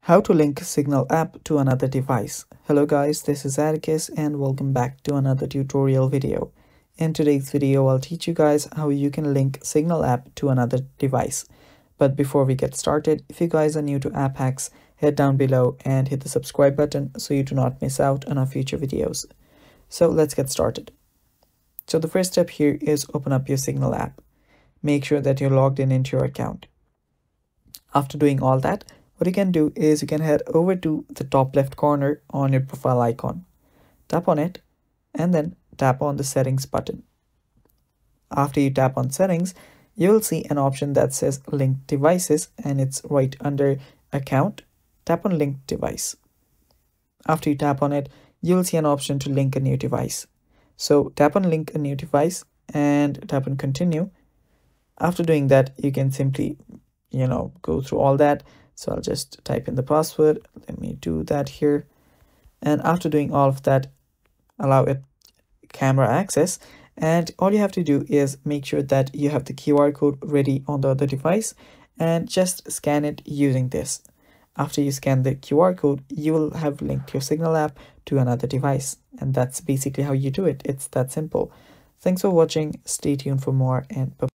How to link Signal app to another device. Hello guys, this is Atticus and welcome back to another tutorial video. In today's video, I'll teach you guys how you can link Signal app to another device. But before we get started, if you guys are new to App Hacks, head down below and hit the subscribe button so you do not miss out on our future videos. So let's get started. So the first step here is open up your Signal app. Make sure that you're logged in into your account. After doing all that, what you can do is you can head over to the top left corner on your profile icon. Tap on it and then tap on the settings button. After you tap on settings, you will see an option that says link devices and it's right under account. Tap on link device. After you tap on it, you will see an option to link a new device. So tap on link a new device and tap on continue. After doing that, you can simply go through all that. So I'll just type in the password. Let me do that here. And after doing all of that, allow it camera access. And all you have to do is make sure that you have the QR code ready on the other device and just scan it using this. After you scan the QR code, you will have linked your Signal app to another device. And that's basically how you do it. It's that simple. Thanks for watching. Stay tuned for more and bye.